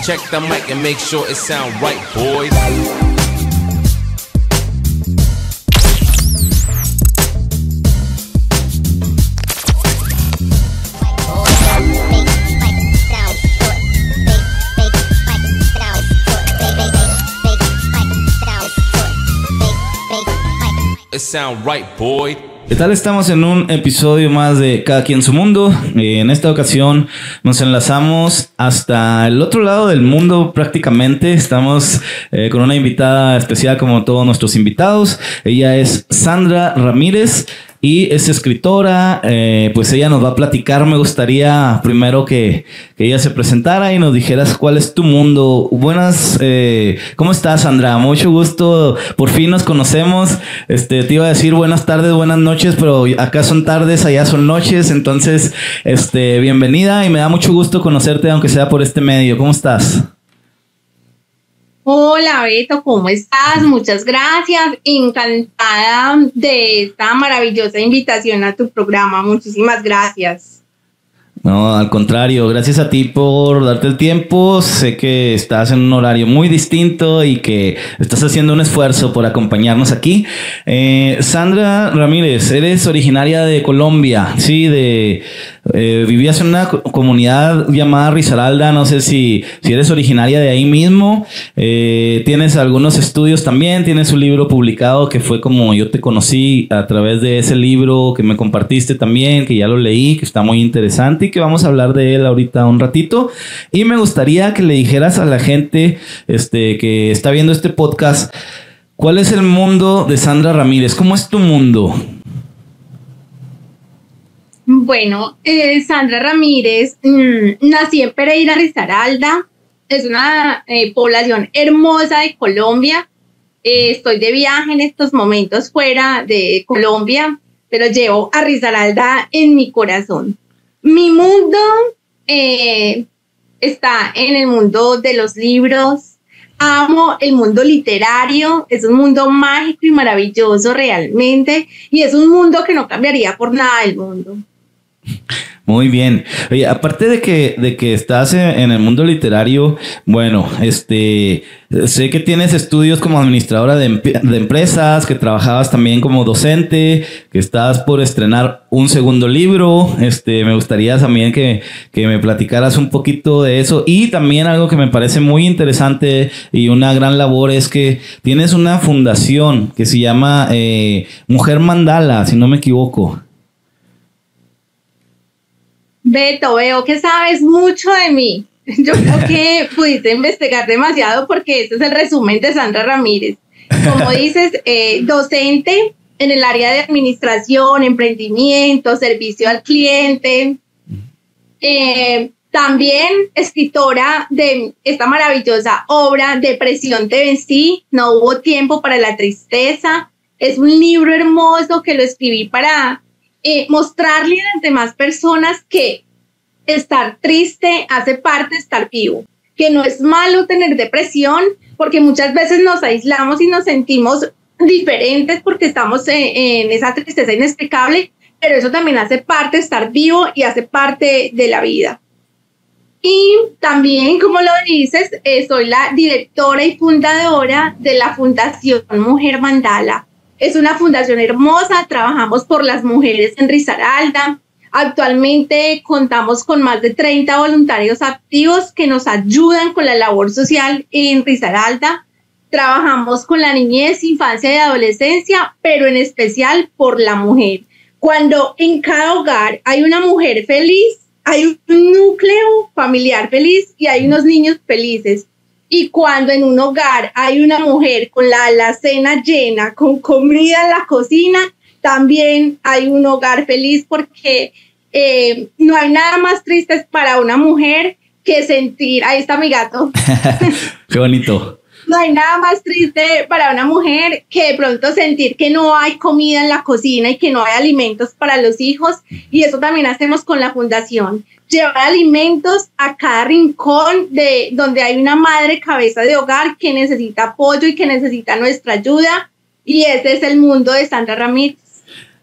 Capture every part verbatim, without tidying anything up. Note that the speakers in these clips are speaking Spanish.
Check the mic and make sure it sound right, boys. It sound right, boy. ¿Qué tal? Estamos en un episodio más de Cada Quien Su Mundo. Eh, en esta ocasión nos enlazamos hasta el otro lado del mundo prácticamente. Estamos eh, con una invitada especial como todos nuestros invitados. Ella es Sandra Ramírez y es escritora. Eh, pues ella nos va a platicar. Me gustaría primero que, que ella se presentara y nos dijeras cuál es tu mundo. Buenas, eh, ¿cómo estás, Sandra? Mucho gusto. Por fin nos conocemos. Este, te iba a decir buenas tardes, buenas noches, pero acá son tardes, allá son noches. Entonces, este, bienvenida y me da mucho gusto conocerte, aunque sea por este medio. ¿Cómo estás? Hola Beto, ¿cómo estás? Muchas gracias, encantada de esta maravillosa invitación a tu programa, muchísimas gracias. No, al contrario, gracias a ti por darte el tiempo. Sé que estás en un horario muy distinto y que estás haciendo un esfuerzo por acompañarnos aquí. Eh, Sandra Ramírez, eres originaria de Colombia, sí, de eh, vivías en una co- comunidad llamada Risaralda. No sé si, si eres originaria de ahí mismo. Eh, tienes algunos estudios también, tienes un libro publicado que fue como yo te conocí a través de ese libro que me compartiste también, que ya lo leí, que está muy interesante y que vamos a hablar de él ahorita un ratito. Y me gustaría que le dijeras a la gente este, que está viendo este podcast, ¿cuál es el mundo de Sandra Ramírez? ¿Cómo es tu mundo? Bueno, eh, Sandra Ramírez, mmm, nací en Pereira, Risaralda, es una eh, población hermosa de Colombia. Eh, estoy de viaje en estos momentos fuera de Colombia, pero llevo a Risaralda en mi corazón. Mi mundo eh, está en el mundo de los libros. Amo el mundo literario. Es un mundo mágico y maravilloso realmente. Y es un mundo que no cambiaría por nada del mundo. Muy bien. Oye, aparte de que, de que estás en, en el mundo literario, bueno, este, sé que tienes estudios como administradora de, emp- de empresas, que trabajabas también como docente, que estás por estrenar un segundo libro. Este, me gustaría también que, que me platicaras un poquito de eso. Y también algo que me parece muy interesante y una gran labor es que tienes una fundación que se llama eh, Mujer Mandala, si no me equivoco. Beto, veo que sabes mucho de mí. Yo creo que pudiste investigar demasiado porque este es el resumen de Sandra Ramírez. Como dices, eh, docente en el área de administración, emprendimiento, servicio al cliente. Eh, también escritora de esta maravillosa obra Depresión te vencí, no hubo tiempo para la tristeza. Es un libro hermoso que lo escribí para Eh, mostrarle a las demás personas que estar triste hace parte de estar vivo, que no es malo tener depresión, porque muchas veces nos aislamos y nos sentimos diferentes porque estamos en, en esa tristeza inexplicable, pero eso también hace parte de estar vivo y hace parte de la vida. Y también, como lo dices, eh, soy la directora y fundadora de la Fundación Mujer Mandala. Es una fundación hermosa, trabajamos por las mujeres en Risaralda. Actualmente contamos con más de treinta voluntarios activos que nos ayudan con la labor social en Risaralda. Trabajamos con la niñez, infancia y adolescencia, pero en especial por la mujer. Cuando en cada hogar hay una mujer feliz, hay un núcleo familiar feliz y hay unos niños felices. Y cuando en un hogar hay una mujer con la alacena llena, con comida en la cocina, también hay un hogar feliz porque eh, no hay nada más triste para una mujer que sentir... Ahí está mi gato. Qué bonito. No hay nada más triste para una mujer que de pronto sentir que no hay comida en la cocina y que no hay alimentos para los hijos. Y eso también hacemos con la fundación. Llevar alimentos a cada rincón de donde hay una madre cabeza de hogar que necesita apoyo y que necesita nuestra ayuda. Y ese es el mundo de Sandra Ramírez.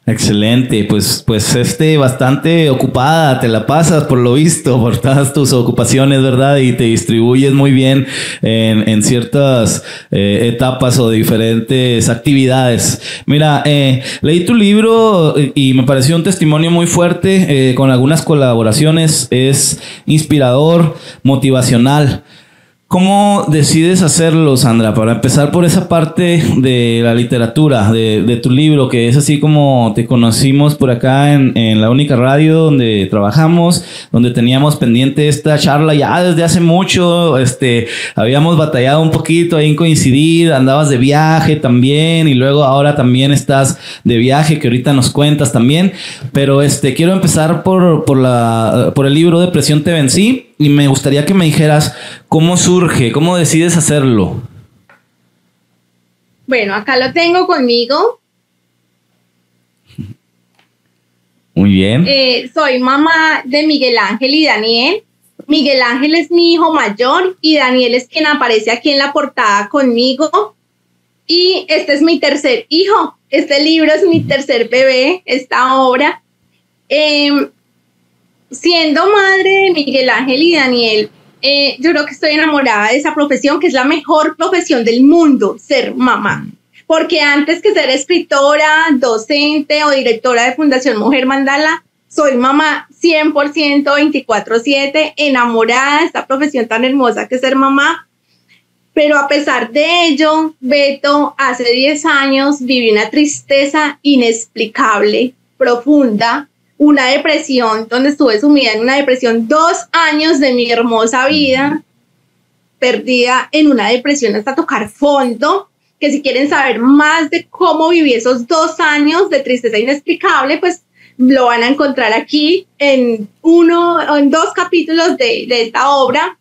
Excelente, pues, pues este, bastante ocupada, te la pasas por lo visto, por todas tus ocupaciones, ¿verdad? Y te distribuyes muy bien en, en ciertas eh, etapas o diferentes actividades. Mira, eh, leí tu libro y me pareció un testimonio muy fuerte, eh, con algunas colaboraciones, es inspirador, motivacional. ¿Cómo decides hacerlo, Sandra? Para empezar por esa parte de la literatura, de, de tu libro, que es así como te conocimos por acá en, en la única radio donde trabajamos, donde teníamos pendiente esta charla ya desde hace mucho, este, habíamos batallado un poquito ahí en coincidir, andabas de viaje también y luego ahora también estás de viaje, que ahorita nos cuentas también, pero este, quiero empezar por, por, la, por el libro Depresión te vencí. Y me gustaría que me dijeras cómo surge, cómo decides hacerlo. Bueno, acá lo tengo conmigo. Muy bien. Eh, soy mamá de Miguel Ángel y Daniel. Miguel Ángel es mi hijo mayor y Daniel es quien aparece aquí en la portada conmigo. Y este es mi tercer hijo. Este libro es mi tercer bebé, esta obra. Eh, Siendo madre de Miguel Ángel y Daniel, eh, yo creo que estoy enamorada de esa profesión, que es la mejor profesión del mundo, ser mamá. Porque antes que ser escritora, docente o directora de Fundación Mujer Mandala, soy mamá cien por ciento, veinticuatro siete, enamorada de esta profesión tan hermosa que es ser mamá. Pero a pesar de ello, Beto, hace diez años viví una tristeza inexplicable, profunda, una depresión, donde estuve sumida en una depresión dos años de mi hermosa vida, perdida en una depresión hasta tocar fondo, que si quieren saber más de cómo viví esos dos años de tristeza inexplicable, pues lo van a encontrar aquí en uno o en dos capítulos de, de esta obra.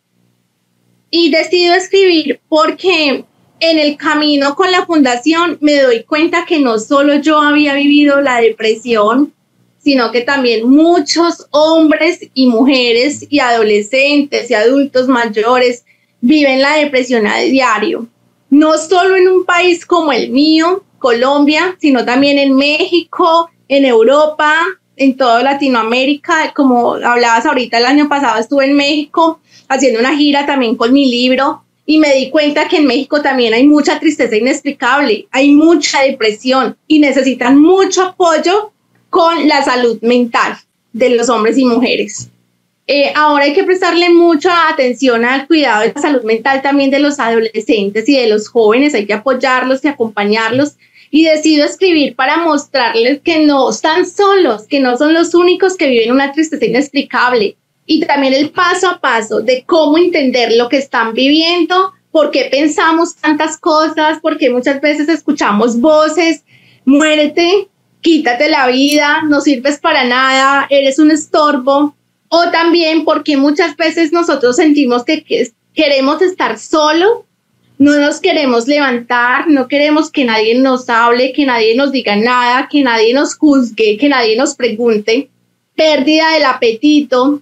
Y decido escribir porque en el camino con la fundación me doy cuenta que no solo yo había vivido la depresión, sino que también muchos hombres y mujeres y adolescentes y adultos mayores viven la depresión a diario. No solo en un país como el mío, Colombia, sino también en México, en Europa, en toda Latinoamérica. Como hablabas ahorita, el año pasado estuve en México haciendo una gira también con mi libro y me di cuenta que en México también hay mucha tristeza inexplicable, hay mucha depresión y necesitan mucho apoyo con la salud mental de los hombres y mujeres. Eh, ahora hay que prestarle mucha atención al cuidado de la salud mental también de los adolescentes y de los jóvenes, hay que apoyarlos y acompañarlos, y decido escribir para mostrarles que no están solos, que no son los únicos que viven una tristeza inexplicable, y también el paso a paso de cómo entender lo que están viviendo, por qué pensamos tantas cosas, porque muchas veces escuchamos voces, muérete, quítate la vida, no sirves para nada, eres un estorbo, o también porque muchas veces nosotros sentimos que, que queremos estar solos, no nos queremos levantar, no queremos que nadie nos hable, que nadie nos diga nada, que nadie nos juzgue, que nadie nos pregunte, pérdida del apetito.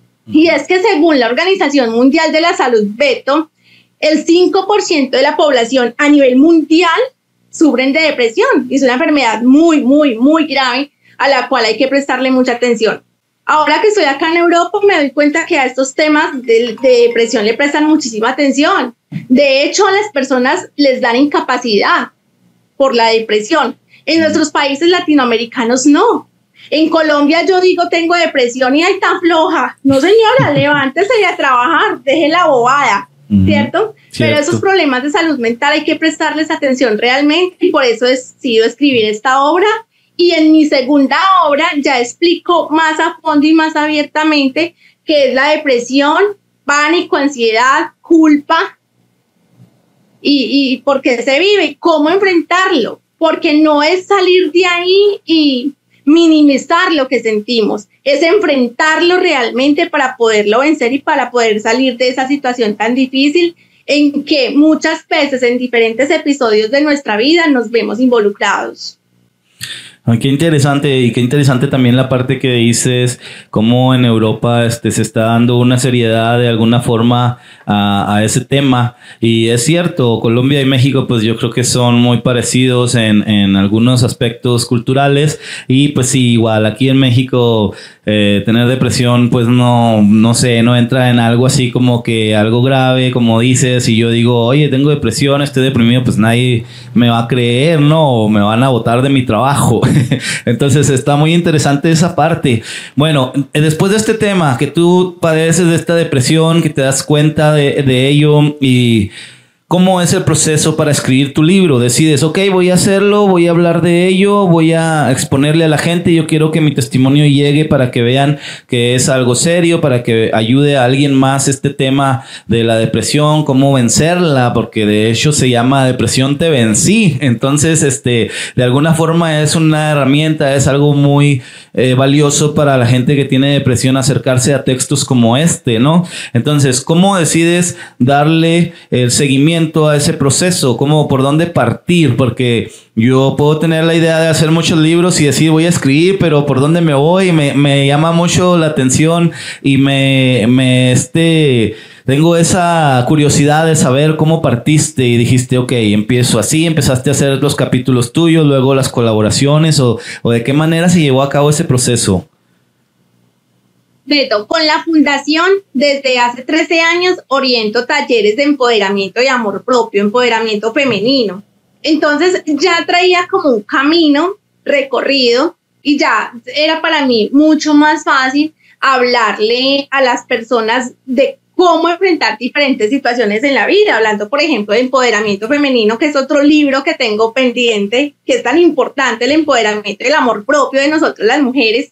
Y es que según la Organización Mundial de la Salud, Beto, el cinco por ciento de la población a nivel mundial sufren de depresión. Es una enfermedad muy, muy, muy grave a la cual hay que prestarle mucha atención. Ahora que estoy acá en Europa me doy cuenta que a estos temas de, de depresión le prestan muchísima atención. De hecho, a las personas les dan incapacidad por la depresión. En nuestros países latinoamericanos no. En Colombia yo digo tengo depresión y ay, tan floja. No señora, levántese y a trabajar, deje la bobada. ¿Cierto? ¿Cierto? Pero esos problemas de salud mental hay que prestarles atención realmente y por eso he decidido escribir esta obra. Y en mi segunda obra ya explico más a fondo y más abiertamente qué es la depresión, pánico, ansiedad, culpa y, y por qué se vive, cómo enfrentarlo, porque no es salir de ahí y minimizar lo que sentimos, es enfrentarlo realmente para poderlo vencer y para poder salir de esa situación tan difícil en que muchas veces en diferentes episodios de nuestra vida nos vemos involucrados. Ay, qué interesante, y qué interesante también la parte que dices, cómo en Europa este, se está dando una seriedad de alguna forma a, a ese tema. Y es cierto, Colombia y México pues yo creo que son muy parecidos en, en algunos aspectos culturales, y pues sí, igual aquí en México eh, tener depresión pues no, no sé, no entra en algo así como que algo grave, como dices. Si yo digo, oye, tengo depresión, estoy deprimido, pues nadie me va a creer, ¿no? O me van a botar de mi trabajo. Entonces está muy interesante esa parte. Bueno, después de este tema, que tú padeces de esta depresión, que te das cuenta de, de ello, y ¿cómo es el proceso para escribir tu libro? Decides, ok, voy a hacerlo, voy a hablar de ello, voy a exponerle a la gente, yo quiero que mi testimonio llegue para que vean que es algo serio, para que ayude a alguien más este tema de la depresión, cómo vencerla, porque de hecho se llama Depresión te vencí. Entonces, este, de alguna forma es una herramienta, es algo muy eh, valioso para la gente que tiene depresión acercarse a textos como este, ¿no? Entonces, ¿cómo decides darle el seguimiento a ese proceso? ¿Cómo, por dónde partir? Porque yo puedo tener la idea de hacer muchos libros y decir voy a escribir, pero ¿por dónde me voy? Me, me llama mucho la atención y me, me este, tengo esa curiosidad de saber cómo partiste y dijiste, ok, empiezo así, empezaste a hacer los capítulos tuyos, luego las colaboraciones, o, o de qué manera se llevó a cabo ese proceso. Beto, con la fundación, desde hace trece años, oriento talleres de empoderamiento y amor propio, empoderamiento femenino. Entonces ya traía como un camino recorrido y ya era para mí mucho más fácil hablarle a las personas de cómo enfrentar diferentes situaciones en la vida, hablando, por ejemplo, de empoderamiento femenino, que es otro libro que tengo pendiente, que es tan importante, el empoderamiento y el amor propio de nosotros las mujeres.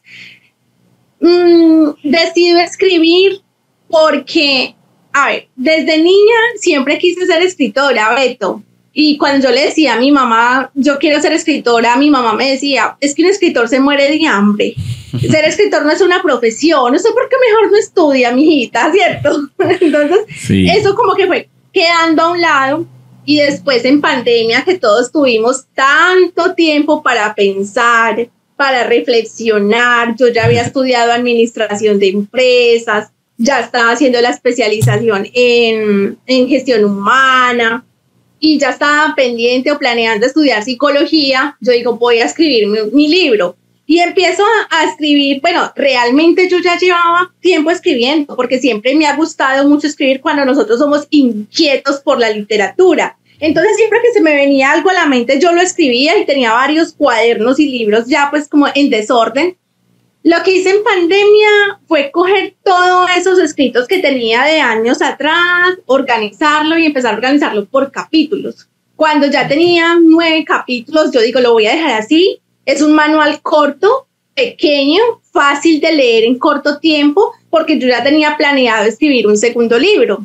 Mm, decido escribir porque, a ver, desde niña siempre quise ser escritora, Beto. Y cuando yo le decía a mi mamá, yo quiero ser escritora, mi mamá me decía, es que un escritor se muere de hambre. Ser escritor no es una profesión, no sé por qué mejor no estudia, mijita, ¿cierto? Entonces, sí. Eso como que fue quedando a un lado. Y después en pandemia, que todos tuvimos tanto tiempo para pensar, para reflexionar, yo ya había estudiado administración de empresas, ya estaba haciendo la especialización en, en gestión humana y ya estaba pendiente o planeando estudiar psicología. Yo digo, voy a escribir mi, mi libro y empiezo a, a escribir. Bueno, realmente yo ya llevaba tiempo escribiendo porque siempre me ha gustado mucho escribir cuando nosotros somos inquietos por la literatura. Entonces siempre que se me venía algo a la mente yo lo escribía y tenía varios cuadernos y libros ya pues como en desorden. Lo que hice en pandemia fue coger todos esos escritos que tenía de años atrás, organizarlo y empezar a organizarlo por capítulos. Cuando ya tenía nueve capítulos, yo digo, lo voy a dejar así. Es un manual corto, pequeño, fácil de leer en corto tiempo, porque yo ya tenía planeado escribir un segundo libro.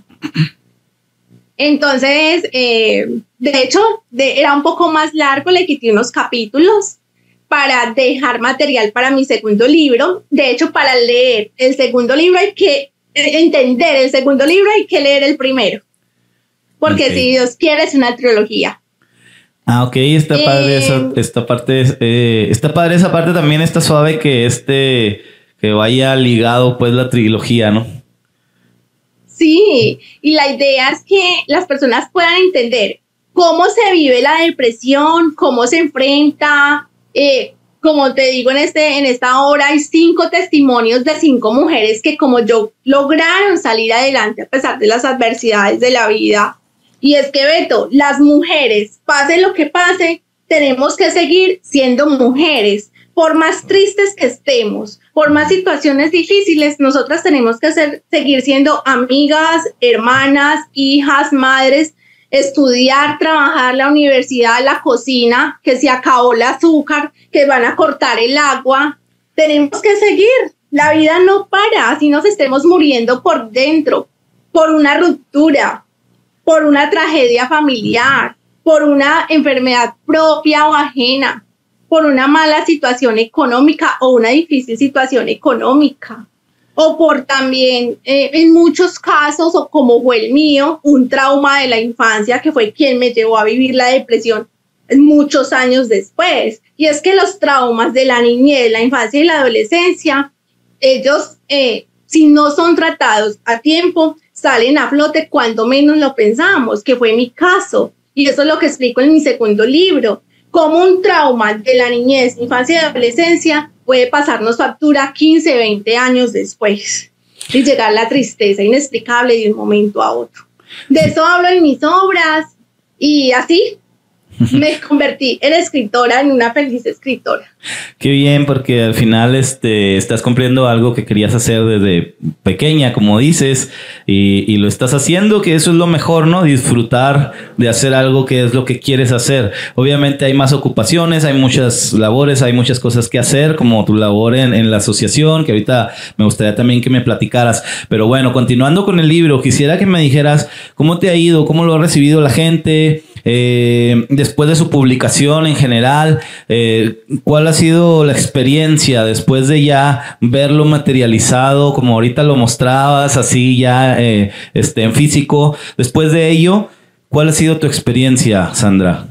Entonces, eh, de hecho, de, era un poco más largo, le quité unos capítulos para dejar material para mi segundo libro. De hecho, para leer el segundo libro hay que eh, entender el segundo libro, hay que leer el primero. Porque okay. Si Dios quiere es una trilogía. Ah, ok, está eh, padre esa, esta parte, eh, está padre esa parte también, está suave que este, que vaya ligado pues la trilogía, ¿no? Sí, y la idea es que las personas puedan entender cómo se vive la depresión, cómo se enfrenta. Eh, como te digo, en, este, en esta obra hay cinco testimonios de cinco mujeres que como yo lograron salir adelante a pesar de las adversidades de la vida. Y es que, Beto, las mujeres, pase lo que pase, tenemos que seguir siendo mujeres. Por más tristes que estemos, por más situaciones difíciles, nosotras tenemos que ser, seguir siendo amigas, hermanas, hijas, madres, estudiar, trabajar, la universidad, la cocina, que se acabó el azúcar, que van a cortar el agua. Tenemos que seguir. La vida no para, así nos estemos muriendo por dentro, por una ruptura, por una tragedia familiar, por una enfermedad propia o ajena, por una mala situación económica o una difícil situación económica, o por también, eh, en muchos casos, o como fue el mío, un trauma de la infancia que fue quien me llevó a vivir la depresión. muchos años después. Y es que los traumas de la niñez, la infancia y la adolescencia, ellos, eh, si no son tratados a tiempo, salen a flote cuando menos lo pensamos, que fue mi caso. Y eso es lo que explico en mi segundo libro, cómo un trauma de la niñez, infancia y adolescencia puede pasarnos factura quince, veinte años después y llegar la tristeza inexplicable de un momento a otro. De eso hablo en mis obras y así me convertí en escritora, en una feliz escritora. Qué bien, porque al final este, estás cumpliendo algo que querías hacer desde pequeña, como dices, y, y lo estás haciendo, que eso es lo mejor, ¿no? Disfrutar de hacer algo que es lo que quieres hacer. Obviamente hay más ocupaciones, hay muchas labores, hay muchas cosas que hacer, como tu labor en, en la asociación, que ahorita me gustaría también que me platicaras. Pero bueno, continuando con el libro, quisiera que me dijeras cómo te ha ido, cómo lo ha recibido la gente, eh, después de su publicación en general, eh, ¿cuál ha sido la experiencia después de ya verlo materializado, como ahorita lo mostrabas, así ya eh, este, en físico? Después de ello, ¿cuál ha sido tu experiencia, Sandra?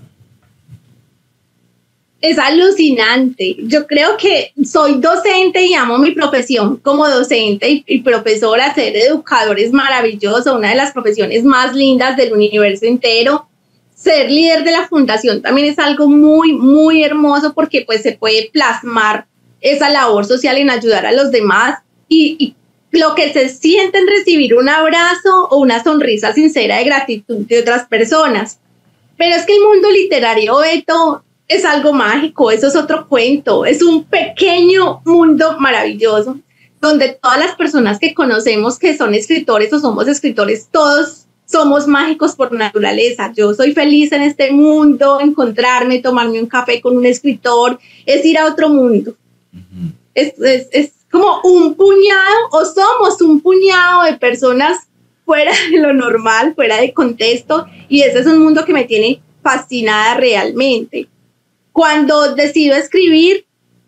Es alucinante. Yo creo que soy docente y amo mi profesión como docente y, y profesora. Ser educador es maravilloso, una de las profesiones más lindas del universo entero. Ser líder de la fundación también es algo muy, muy hermoso porque pues se puede plasmar esa labor social en ayudar a los demás y, y lo que se siente en recibir un abrazo o una sonrisa sincera de gratitud de otras personas. Pero es que el mundo literario, Beto, es algo mágico, eso es otro cuento, es un pequeño mundo maravilloso donde todas las personas que conocemos que son escritores o somos escritores, todos somos mágicos por naturaleza. Yo soy feliz en este mundo, encontrarme, tomarme un café con un escritor, es ir a otro mundo. Uh-huh. Es, es, es como un puñado, o somos un puñado de personas fuera de lo normal, fuera de contexto, y ese es un mundo que me tiene fascinada realmente. Cuando decido escribir,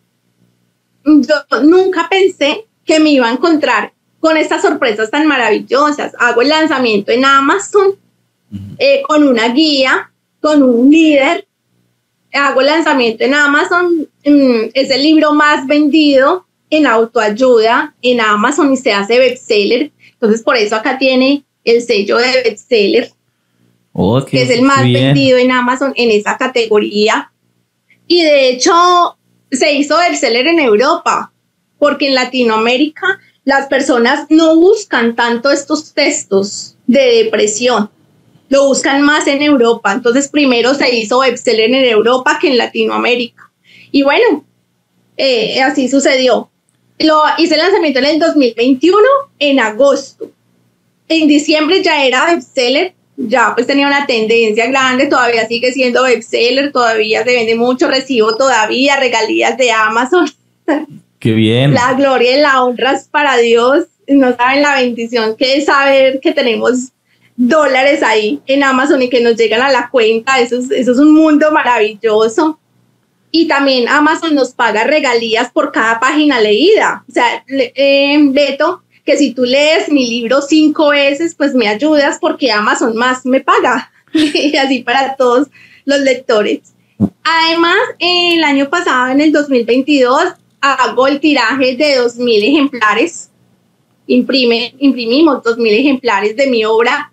yo nunca pensé que me iba a encontrar con estas sorpresas tan maravillosas. Hago el lanzamiento en Amazon, uh-huh. eh, con una guía, con un líder. Hago el lanzamiento en Amazon. Mm, es el libro más vendido en autoayuda en Amazon y se hace bestseller. Entonces, por eso acá tiene el sello de bestseller, okay, que es el más bien vendido en Amazon en esa categoría. Y de hecho, se hizo bestseller en Europa, porque en Latinoamérica las personas no buscan tanto estos textos de depresión, lo buscan más en Europa. Entonces primero se hizo bestseller en Europa que en Latinoamérica. Y bueno, eh, así sucedió. Lo hice el lanzamiento en el dos mil veintiuno, en agosto. En diciembre ya era bestseller, ya pues tenía una tendencia grande, todavía sigue siendo bestseller, todavía se vende mucho, recibo todavía regalías de Amazon. ¡Qué bien! La gloria y la honra es para Dios. No saben la bendición que es saber que tenemos dólares ahí en Amazon y que nos llegan a la cuenta. Eso es, eso es un mundo maravilloso. Y también Amazon nos paga regalías por cada página leída. O sea, eh, Beto, que si tú lees mi libro cinco veces, pues me ayudas porque Amazon más me paga. Y así para todos los lectores. Además, el año pasado, en el dos mil veintidós, hago el tiraje de dos mil ejemplares, Imprime, imprimimos dos mil ejemplares de mi obra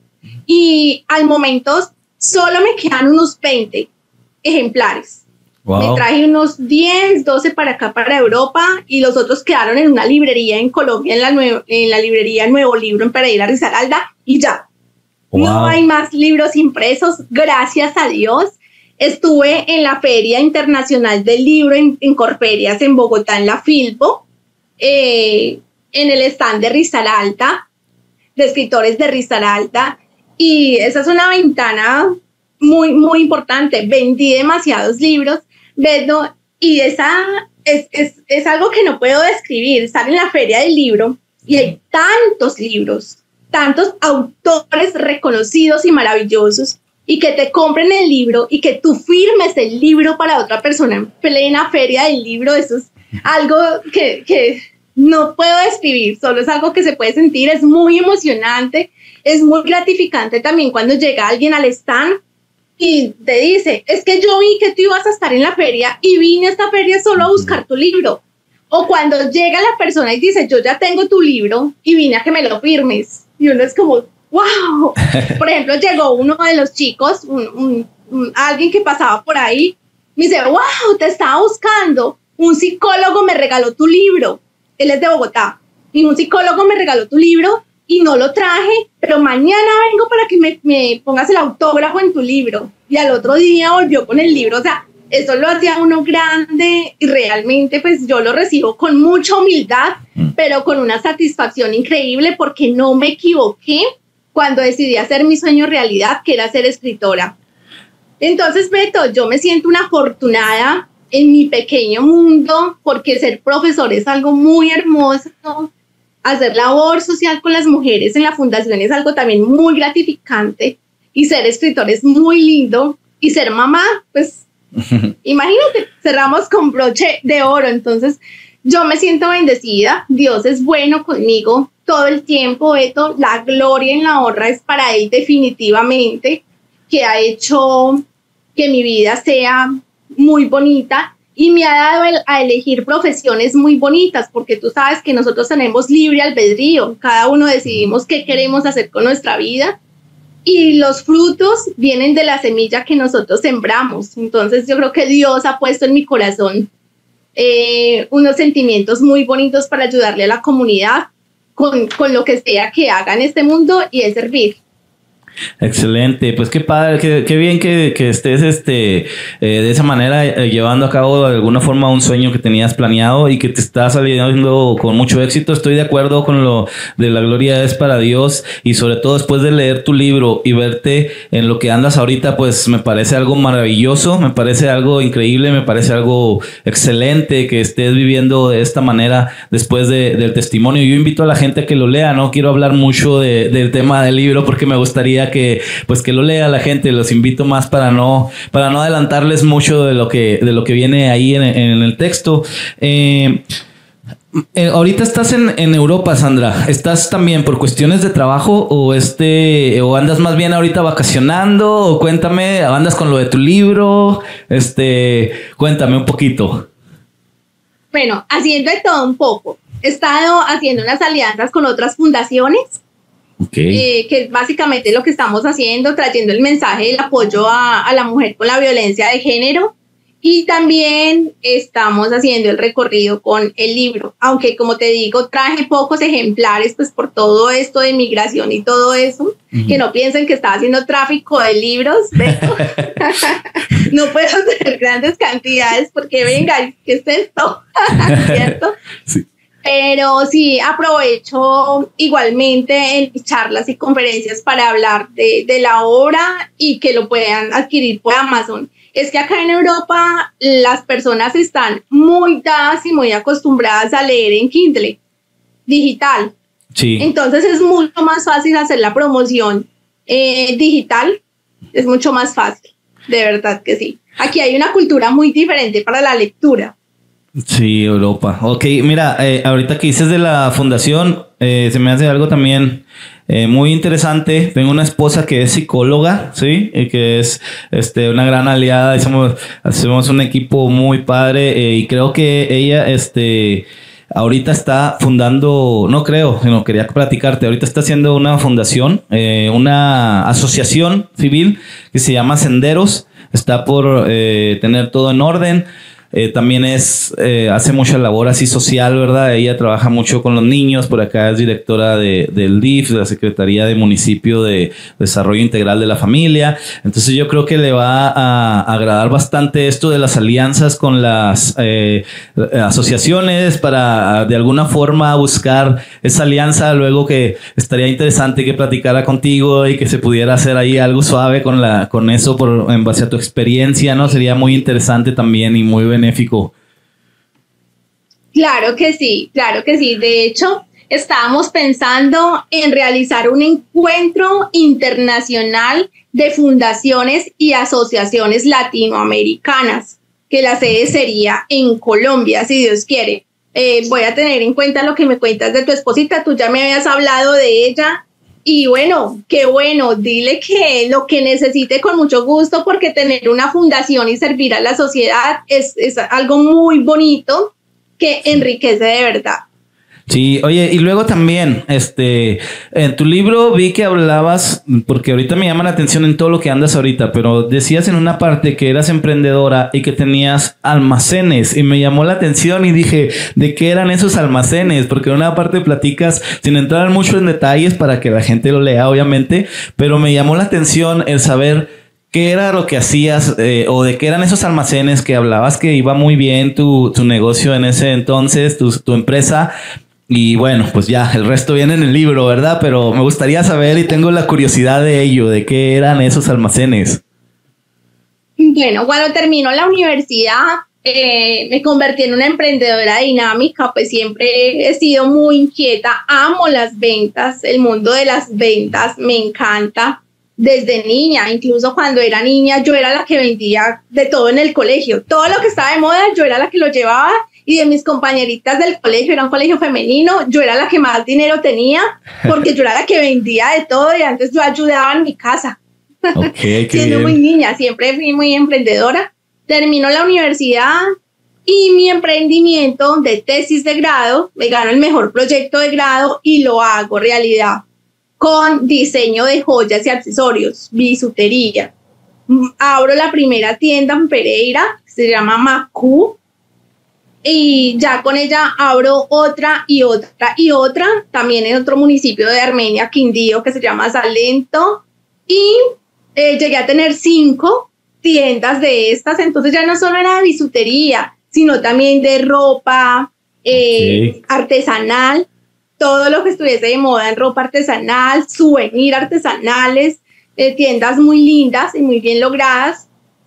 y al momento solo me quedan unos veinte ejemplares. Wow. Me traje unos diez, doce para acá, para Europa, y los otros quedaron en una librería en Colombia, en la, nuevo, en la librería Nuevo Libro en Pereira, Risaralda, y ya. Wow. No hay más libros impresos, gracias a Dios. Estuve en la Feria Internacional del Libro en, en Corferias, en Bogotá, en la Filbo, eh, en el stand de Risaralda, de escritores de Risaralda, y esa es una ventana muy, muy importante. Vendí demasiados libros, Beto, y esa es, es, es algo que no puedo describir. Estar en la Feria del Libro y hay tantos libros, tantos autores reconocidos y maravillosos, y que te compren el libro y que tú firmes el libro para otra persona en plena feria del libro. Eso es algo que, que no puedo describir, solo es algo que se puede sentir. Es muy emocionante, es muy gratificante también cuando llega alguien al stand y te dice, es que yo vi que tú ibas a estar en la feria y vine a esta feria solo a buscar tu libro. O cuando llega la persona y dice, yo ya tengo tu libro y vine a que me lo firmes. Y uno es como, wow. Por ejemplo, llegó uno de los chicos, un, un, un, alguien que pasaba por ahí, me dice, wow, te estaba buscando. Un psicólogo me regaló tu libro. Él es de Bogotá. Y un psicólogo me regaló tu libro y no lo traje, pero mañana vengo para que me, me pongas el autógrafo en tu libro. Y al otro día volvió con el libro. O sea, eso lo hacía uno grande y realmente pues yo lo recibo con mucha humildad, pero con una satisfacción increíble porque no me equivoqué cuando decidí hacer mi sueño realidad, que era ser escritora. Entonces, Beto, yo me siento una afortunada en mi pequeño mundo porque ser profesor es algo muy hermoso. Hacer labor social con las mujeres en la fundación es algo también muy gratificante y ser escritor es muy lindo y ser mamá, pues imagínate, cerramos con broche de oro. Entonces yo me siento bendecida, Dios es bueno conmigo todo el tiempo, Beto, la gloria y la honra es para Él definitivamente, que ha hecho que mi vida sea muy bonita y me ha dado el, a elegir profesiones muy bonitas, porque tú sabes que nosotros tenemos libre albedrío, cada uno decidimos qué queremos hacer con nuestra vida y los frutos vienen de la semilla que nosotros sembramos. Entonces yo creo que Dios ha puesto en mi corazón eh, unos sentimientos muy bonitos para ayudarle a la comunidad con, con lo que sea que haga en este mundo y es servir. Excelente, pues qué padre, qué, qué bien que, que estés este, eh, de esa manera eh, llevando a cabo de alguna forma un sueño que tenías planeado y que te está saliendo con mucho éxito. Estoy de acuerdo con lo de la gloria es para Dios y sobre todo después de leer tu libro y verte en lo que andas ahorita, pues me parece algo maravilloso, me parece algo increíble, me parece algo excelente que estés viviendo de esta manera después de, del testimonio. Yo invito a la gente a que lo lea, no quiero hablar mucho de, del tema del libro porque me gustaría que pues que lo lea la gente. Los invito más para no para no adelantarles mucho de lo que de lo que viene ahí en, en el texto. Eh, eh, ahorita estás en, en Europa, Sandra. ¿Estás también por cuestiones de trabajo o este o andas más bien ahorita vacacionando? O cuéntame, ¿andas con lo de tu libro? Este, cuéntame un poquito. Bueno, haciendo de todo un poco. He estado haciendo unas alianzas con otras fundaciones. Okay. Eh, que es básicamente lo que estamos haciendo, trayendo el mensaje del apoyo a, a la mujer con la violencia de género y también estamos haciendo el recorrido con el libro, aunque como te digo traje pocos ejemplares pues por todo esto de migración y todo eso, uh-huh. Que no piensen que estaba haciendo tráfico de libros, no puedo hacer grandes cantidades porque venga, ¿qué es esto? ¿Cierto? Sí. Pero sí aprovecho igualmente en charlas y conferencias para hablar de, de la obra y que lo puedan adquirir por Amazon. Es que acá en Europa las personas están muy dadas y muy acostumbradas a leer en Kindle digital. Sí. Entonces es mucho más fácil hacer la promoción eh, digital. Es mucho más fácil, de verdad que sí. Aquí hay una cultura muy diferente para la lectura. Sí, Europa. Ok, mira, eh, ahorita que dices de la fundación, eh, se me hace algo también eh, muy interesante. Tengo una esposa que es psicóloga, sí, y que es este, una gran aliada. Hacemos, hacemos un equipo muy padre eh, y creo que ella, este, ahorita está fundando, no creo, sino quería platicarte. Ahorita está haciendo una fundación, eh, una asociación civil que se llama Senderos. Está por eh, tener todo en orden. Eh, también es eh, hace mucha labor así social, ¿verdad? Ella trabaja mucho con los niños, por acá es directora de, del D I F, de la Secretaría de Municipio de Desarrollo Integral de la Familia. Entonces yo creo que le va a, a agradar bastante esto de las alianzas con las eh, asociaciones para de alguna forma buscar esa alianza. Luego que estaría interesante que platicara contigo y que se pudiera hacer ahí algo suave con, la, con eso por, en base a tu experiencia, ¿no? Sería muy interesante también y muy benéfico. Claro que sí, claro que sí. De hecho, estábamos pensando en realizar un encuentro internacional de fundaciones y asociaciones latinoamericanas, que la sede sería en Colombia, si Dios quiere. Eh, voy a tener en cuenta lo que me cuentas de tu esposita. Tú ya me habías hablado de ella Y bueno, qué bueno, dile que lo que necesite con mucho gusto, porque tener una fundación y servir a la sociedad es, es algo muy bonito que enriquece de verdad. Sí, oye, y luego también, este, en tu libro vi que hablabas, porque ahorita me llama la atención en todo lo que andas ahorita, pero decías en una parte que eras emprendedora y que tenías almacenes, y me llamó la atención y dije, ¿de qué eran esos almacenes? Porque en una parte platicas, sin entrar mucho en detalles para que la gente lo lea, obviamente, pero me llamó la atención el saber qué era lo que hacías, eh, o de qué eran esos almacenes que hablabas que iba muy bien tu, tu negocio en ese entonces, tu, tu empresa. Y bueno, pues ya, el resto viene en el libro, ¿verdad? Pero me gustaría saber y tengo la curiosidad de ello, de qué eran esos almacenes. Bueno, cuando termino la universidad, eh, me convertí en una emprendedora dinámica, pues siempre he sido muy inquieta, amo las ventas, el mundo de las ventas me encanta. Desde niña, incluso cuando era niña, yo era la que vendía de todo en el colegio. Todo lo que estaba de moda, yo era la que lo llevaba. Y de mis compañeritas del colegio, era un colegio femenino, yo era la que más dinero tenía, porque yo era la que vendía de todo y antes yo ayudaba en mi casa. Okay, siendo bien. muy niña, siempre fui muy emprendedora. Termino la universidad y mi emprendimiento de tesis de grado, me gano el mejor proyecto de grado y lo hago realidad con diseño de joyas y accesorios, bisutería. Abro la primera tienda en Pereira, se llama Macú. Y ya con ella abro otra y otra y otra, también en otro municipio de Armenia, Quindío, que se llama Salento. Y eh, llegué a tener cinco tiendas de estas, entonces ya no solo era de bisutería, sino también de ropa eh, okay. artesanal, todo lo que estuviese de moda en ropa artesanal, souvenir artesanales, eh, tiendas muy lindas y muy bien logradas.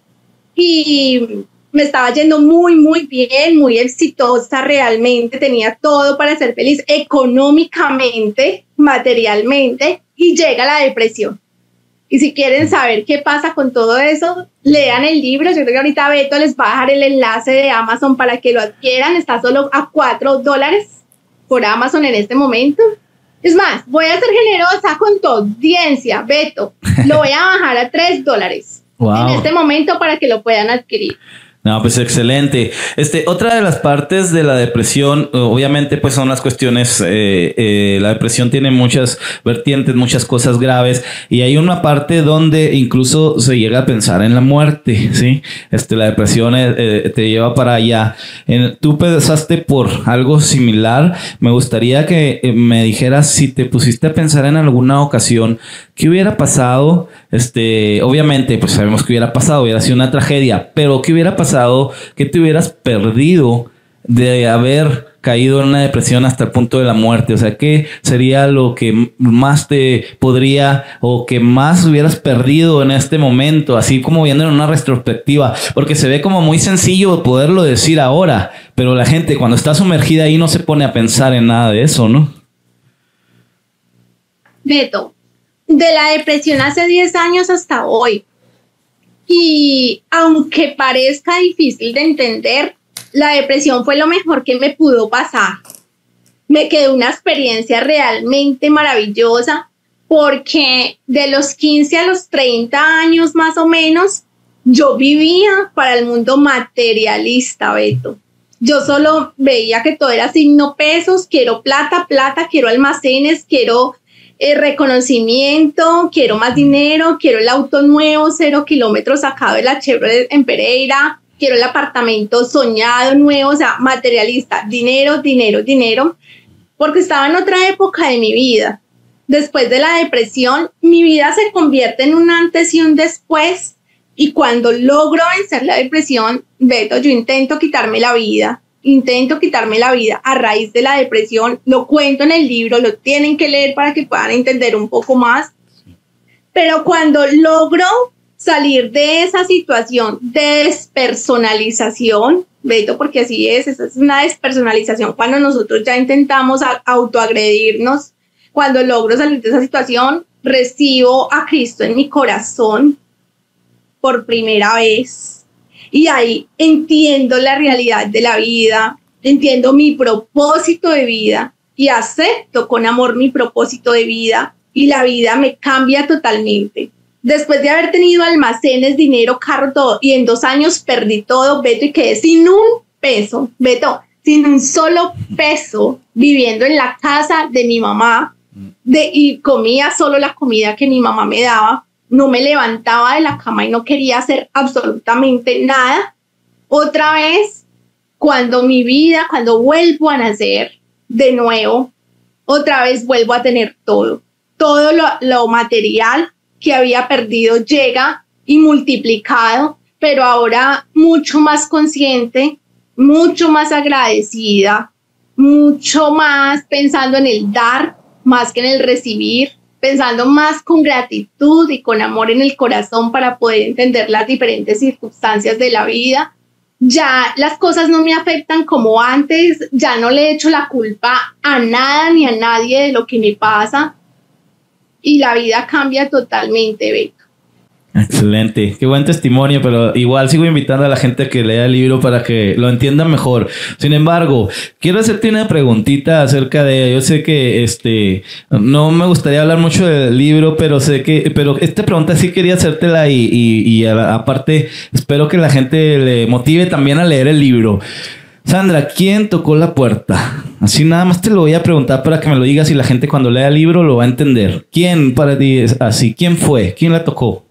Y me estaba yendo muy, muy bien, muy exitosa realmente, tenía todo para ser feliz económicamente, materialmente, y llega la depresión. Y si quieren saber qué pasa con todo eso, lean el libro. Yo creo que ahorita Beto les va a dejar el enlace de Amazon para que lo adquieran, está solo a cuatro dólares por Amazon en este momento. Es más, voy a ser generosa con tu audiencia, Beto, lo voy a bajar a tres dólares wow. en este momento para que lo puedan adquirir. No, pues excelente. Este, otra de las partes de la depresión, obviamente, pues son las cuestiones, eh, eh, la depresión tiene muchas vertientes, muchas cosas graves, y hay una parte donde incluso se llega a pensar en la muerte, ¿sí? Este, la depresión eh, te lleva para allá. En, tú pensaste por algo similar. Me gustaría que me dijeras si te pusiste a pensar en alguna ocasión qué hubiera pasado. Este, obviamente, pues sabemos que hubiera pasado, hubiera sido una tragedia, pero qué hubiera pasado que te hubieras perdido de haber caído en una depresión hasta el punto de la muerte. O sea, ¿qué sería lo que más te podría o que más hubieras perdido en este momento? Así como viendo en una retrospectiva, porque se ve como muy sencillo poderlo decir ahora, pero la gente cuando está sumergida ahí no se pone a pensar en nada de eso, ¿no? Beto, de la depresión hace diez años hasta hoy, y aunque parezca difícil de entender, la depresión fue lo mejor que me pudo pasar. Me quedó una experiencia realmente maravillosa, porque de los quince a los treinta años más o menos, yo vivía para el mundo materialista, Beto. Yo solo veía que todo era signo pesos, quiero plata, plata, quiero almacenes, quiero Eh, reconocimiento, quiero más dinero, quiero el auto nuevo, cero kilómetros sacado de la Chevrolet en Pereira, quiero el apartamento soñado nuevo, o sea, materialista, dinero, dinero, dinero, porque estaba en otra época de mi vida. Después de la depresión, mi vida se convierte en un antes y un después, y cuando logro vencer la depresión, Beto, yo intento quitarme la vida. Intento quitarme la vida a raíz de la depresión, lo cuento en el libro, lo tienen que leer para que puedan entender un poco más, pero cuando logro salir de esa situación de despersonalización, Beto, porque así es, esa es una despersonalización, cuando nosotros ya intentamos autoagredirnos, cuando logro salir de esa situación, recibo a Cristo en mi corazón por primera vez. Y ahí entiendo la realidad de la vida, entiendo mi propósito de vida y acepto con amor mi propósito de vida. y la vida me cambia totalmente. Después de haber tenido almacenes, dinero, carro, todo, y en dos años perdí todo, Beto, y quedé sin un peso, Beto, sin un solo peso, viviendo en la casa de mi mamá, de, y comía solo la comida que mi mamá me daba, no me levantaba de la cama y no quería hacer absolutamente nada. Otra vez, cuando mi vida, cuando vuelvo a nacer de nuevo, otra vez vuelvo a tener todo, todo lo, lo material que había perdido llega y multiplicado, pero ahora mucho más consciente, mucho más agradecida, mucho más pensando en el dar, más que en el recibir, pensando más con gratitud y con amor en el corazón para poder entender las diferentes circunstancias de la vida. Ya las cosas no me afectan como antes, ya no le echo la culpa a nada ni a nadie de lo que me pasa y la vida cambia totalmente, Beto. Excelente, qué buen testimonio, pero igual sigo invitando a la gente a que lea el libro para que lo entienda mejor. Sin embargo, quiero hacerte una preguntita acerca de, yo sé que este no me gustaría hablar mucho del libro, pero sé que, pero esta pregunta sí quería hacértela y, y, y a, aparte espero que la gente le motive también a leer el libro. Sandra, ¿quién tocó la puerta? Así nada más te lo voy a preguntar para que me lo digas y la gente cuando lea el libro lo va a entender. ¿Quién para ti es así? ¿Quién fue? ¿Quién la tocó?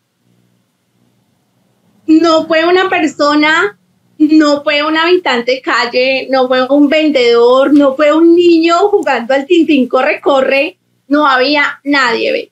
No fue una persona, no fue un habitante de calle, no fue un vendedor, no fue un niño jugando al Tintín corre, corre, no había nadie, ¿ve?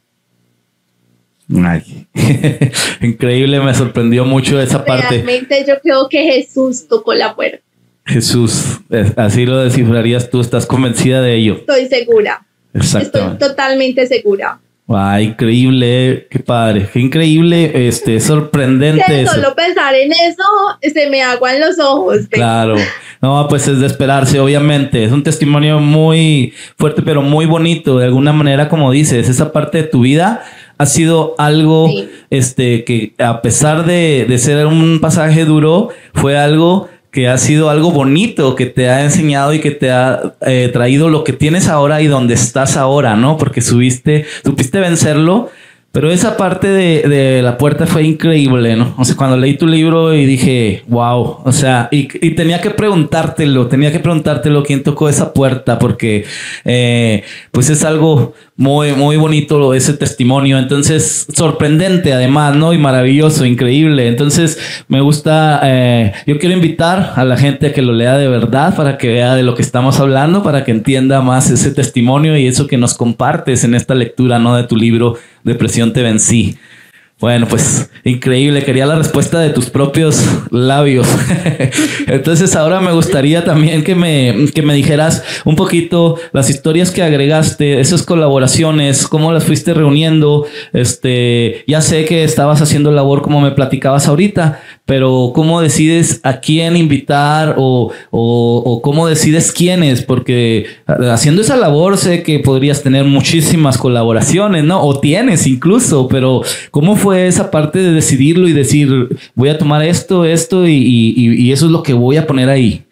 Ay. Increíble, me sorprendió mucho esa parte. Realmente yo creo que Jesús tocó la puerta. Jesús, así lo descifrarías tú, ¿estás convencida de ello? Estoy segura. Exactamente. Estoy totalmente segura. Ah, increíble, qué padre, qué increíble, este, sorprendente. Que eso. Solo pensar en eso se me aguan los ojos. ¿Ve? Claro, no, pues es de esperarse, obviamente. Es un testimonio muy fuerte, pero muy bonito. De alguna manera, como dices, esa parte de tu vida ha sido algo, sí. este, que a pesar de, de ser un pasaje duro, fue algo que ha sido algo bonito, que te ha enseñado y que te ha eh, traído lo que tienes ahora y donde estás ahora, ¿no? Porque subiste, supiste vencerlo, pero esa parte de, de la puerta fue increíble, ¿no? O sea, cuando leí tu libro y dije, wow, o sea, y, y tenía que preguntártelo, tenía que preguntártelo quién tocó esa puerta, porque eh, pues es algo muy, muy bonito ese testimonio. Entonces, sorprendente además, ¿no? Y maravilloso, increíble. Entonces, me gusta, eh, yo quiero invitar a la gente a que lo lea de verdad para que vea de lo que estamos hablando, para que entienda más ese testimonio y eso que nos compartes en esta lectura, ¿no? De tu libro, Depresión te vencí. Bueno, pues increíble. Quería la respuesta de tus propios labios. Entonces ahora me gustaría también que me, que me dijeras un poquito las historias que agregaste, esas colaboraciones, cómo las fuiste reuniendo. Este, ya sé que estabas haciendo labor como me platicabas ahorita, pero ¿cómo decides a quién invitar o, o, o cómo decides quiénes? Porque haciendo esa labor sé que podrías tener muchísimas colaboraciones, ¿no? O tienes incluso, pero ¿cómo fue esa parte de decidirlo y decir, voy a tomar esto, esto y, y, y eso es lo que voy a poner ahí?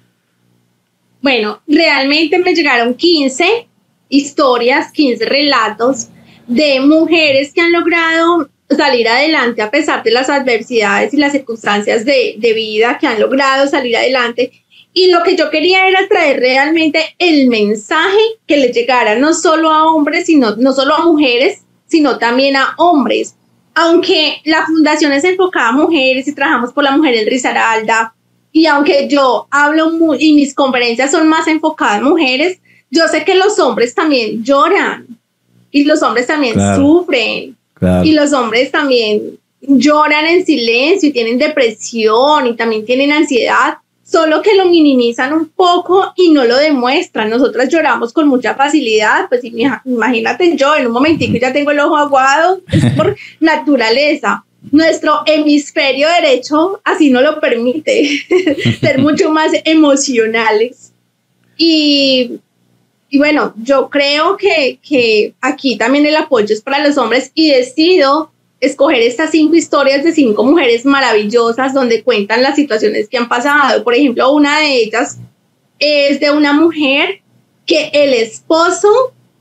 Bueno, realmente me llegaron quince historias, quince relatos de mujeres que han logrado salir adelante a pesar de las adversidades y las circunstancias de, de vida, que han logrado salir adelante. Y lo que yo quería era traer realmente el mensaje que le llegara no solo a hombres, sino no solo a mujeres, sino también a hombres. Aunque la fundación es enfocada a mujeres y trabajamos por la mujer en Risaralda, y aunque yo hablo muy, y mis conferencias son más enfocadas en mujeres, yo sé que los hombres también lloran y los hombres también claro. sufren claro. y los hombres también lloran en silencio y tienen depresión y también tienen ansiedad, solo que lo minimizan un poco y no lo demuestran. Nosotras lloramos con mucha facilidad, pues imagínate yo, en un momentico ya tengo el ojo aguado, es por naturaleza. Nuestro hemisferio derecho así no lo permite, ser mucho más emocionales. Y, y bueno, yo creo que, que aquí también el apoyo es para los hombres y decido escoger estas cinco historias de cinco mujeres maravillosas donde cuentan las situaciones que han pasado. Por ejemplo, una de ellas es de una mujer que el esposo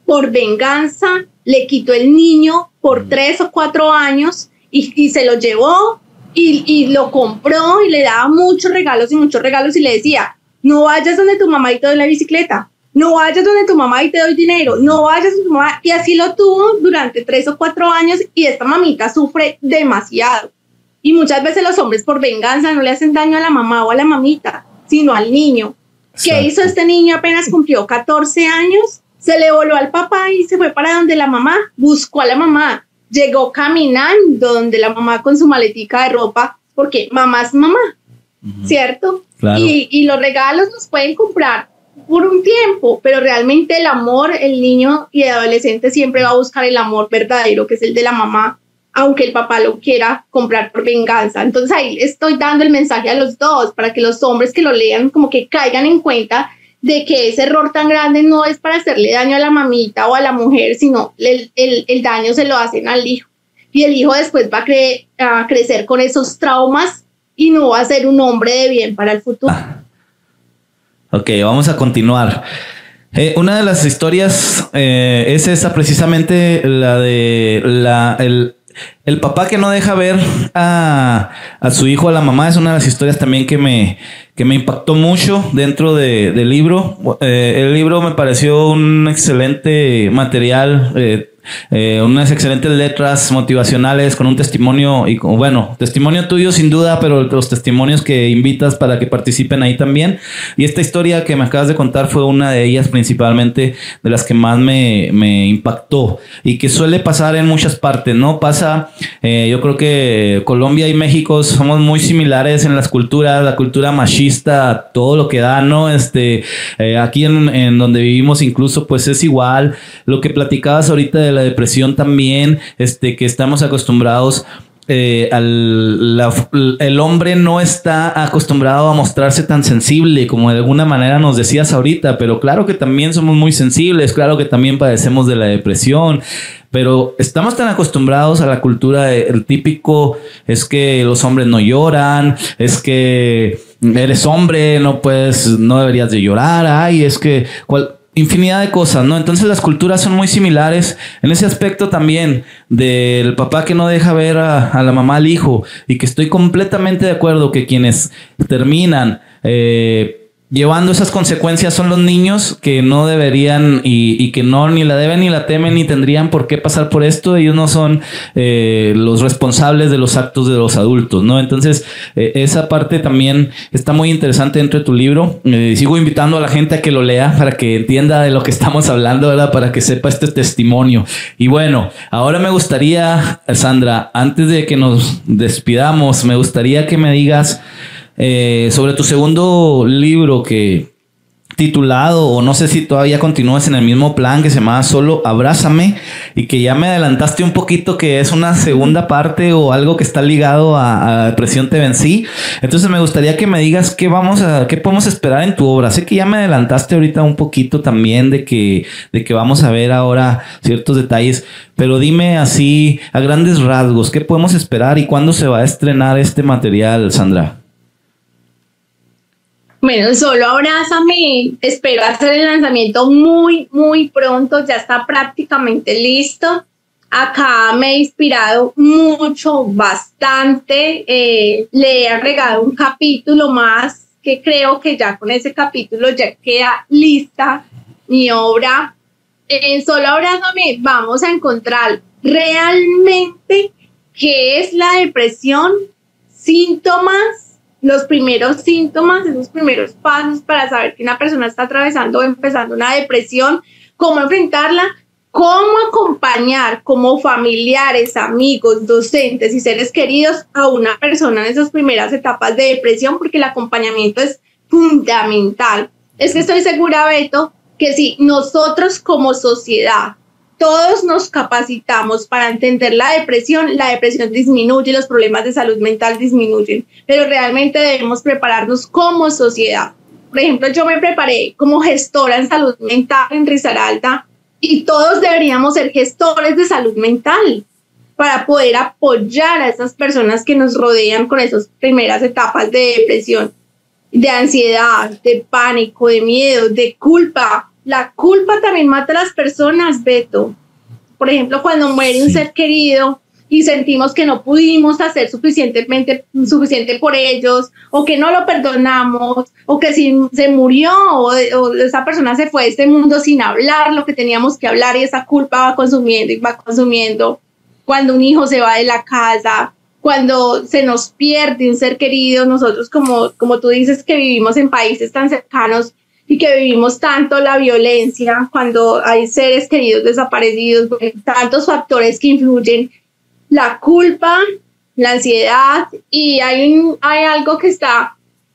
por venganza, le quitó el niño por tres o cuatro años y, y se lo llevó y, y lo compró y le daba muchos regalos y muchos regalos y le decía, no vayas donde tu mamá y te doy la bicicleta, no vayas donde tu mamá y te doy dinero, no vayas donde tu mamá. Y así lo tuvo durante tres o cuatro años y esta mamita sufre demasiado. Y muchas veces los hombres por venganza no le hacen daño a la mamá o a la mamita, sino al niño. ¿Qué hizo este niño? Apenas cumplió catorce años, se le voló al papá y se fue para donde la mamá, buscó a la mamá, llegó caminando donde la mamá con su maletica de ropa, porque mamá es mamá, uh-huh. ¿Cierto? Claro. Y, y los regalos los pueden comprar por un tiempo, pero realmente el amor, el niño y el adolescente siempre va a buscar el amor verdadero, que es el de la mamá, aunque el papá lo quiera comprar por venganza. Entonces ahí estoy dando el mensaje a los dos, para que los hombres que lo lean como que caigan en cuenta de que ese error tan grande no es para hacerle daño a la mamita o a la mujer, sino el, el, el daño se lo hacen al hijo. Y el hijo después va a, cre a crecer con esos traumas y no va a ser un hombre de bien para el futuro. Ah. Ok, vamos a continuar. Eh, una de las historias eh, es esa precisamente, la de la, el, el papá que no deja ver a, a su hijo, a la mamá. Es una de las historias también que me, que me impactó mucho dentro de, del libro. Eh, el libro me pareció un excelente material, eh, Eh, unas excelentes letras motivacionales con un testimonio y con, bueno, testimonio tuyo sin duda, pero los testimonios que invitas para que participen ahí también. Y esta historia que me acabas de contar fue una de ellas, principalmente de las que más me, me impactó y que suele pasar en muchas partes, ¿no? Pasa, eh, yo creo que Colombia y México somos muy similares en las culturas, la cultura machista, todo lo que da, ¿no? Este, eh, aquí en, en donde vivimos incluso pues es igual. Lo que platicabas ahorita de la depresión también, este, que estamos acostumbrados, eh, al, la, el hombre no está acostumbrado a mostrarse tan sensible como de alguna manera nos decías ahorita, pero claro que también somos muy sensibles, claro que también padecemos de la depresión, pero estamos tan acostumbrados a la cultura, el típico es que los hombres no lloran, es que eres hombre, no puedes, no deberías de llorar, ay, es que cual, infinidad de cosas, ¿no? Entonces las culturas son muy similares en ese aspecto también del papá que no deja ver a, a la mamá al hijo, y que estoy completamente de acuerdo que quienes terminan eh, llevando esas consecuencias son los niños, que no deberían y, y que no ni la deben ni la temen ni tendrían por qué pasar por esto. Ellos no son eh, los responsables de los actos de los adultos, ¿no? Entonces eh, esa parte también está muy interesante dentro de tu libro. Eh, sigo invitando a la gente a que lo lea para que entienda de lo que estamos hablando, ¿verdad? Para que sepa este testimonio. Y bueno, ahora me gustaría, Sandra, antes de que nos despidamos, me gustaría que me digas Eh, sobre tu segundo libro, que titulado, o no sé si todavía continúas en el mismo plan, que se llama Solo Abrázame, y que ya me adelantaste un poquito que es una segunda parte o algo que está ligado a, a Depresión Te Vencí. Entonces me gustaría que me digas qué vamos a, qué podemos esperar en tu obra. Sé que ya me adelantaste ahorita un poquito también de que, de que vamos a ver ahora ciertos detalles, pero dime así a grandes rasgos, ¿qué podemos esperar y cuándo se va a estrenar este material, Sandra? Bueno, Solo Abrázame, espero hacer el lanzamiento muy, muy pronto, ya está prácticamente listo. Acá me he inspirado mucho, bastante, eh, le he agregado un capítulo más, que creo que ya con ese capítulo ya queda lista mi obra. En Solo Abrázame vamos a encontrar realmente qué es la depresión, síntomas, los primeros síntomas, esos primeros pasos para saber que una persona está atravesando o empezando una depresión, cómo enfrentarla, cómo acompañar como familiares, amigos, docentes y seres queridos a una persona en esas primeras etapas de depresión, porque el acompañamiento es fundamental. Es que estoy segura, Beto, que si nosotros como sociedad todos nos capacitamos para entender la depresión, la depresión disminuye, los problemas de salud mental disminuyen, pero realmente debemos prepararnos como sociedad. Por ejemplo, yo me preparé como gestora en salud mental en Risaralda y todos deberíamos ser gestores de salud mental para poder apoyar a esas personas que nos rodean con esas primeras etapas de depresión, de ansiedad, de pánico, de miedo, de culpa. la culpa también mata a las personas, Beto. Por ejemplo, cuando muere sí. un ser querido y sentimos que no pudimos hacer suficientemente, suficiente por ellos, o que no lo perdonamos, o que si se murió, o, o esa persona se fue de este mundo sin hablar lo que teníamos que hablar, y esa culpa va consumiendo y va consumiendo. Cuando un hijo se va de la casa, cuando se nos pierde un ser querido, nosotros como, como tú dices que vivimos en países tan cercanos y que vivimos tanto la violencia, cuando hay seres queridos desaparecidos, tantos factores que influyen, la culpa, la ansiedad, y hay, un, hay algo que está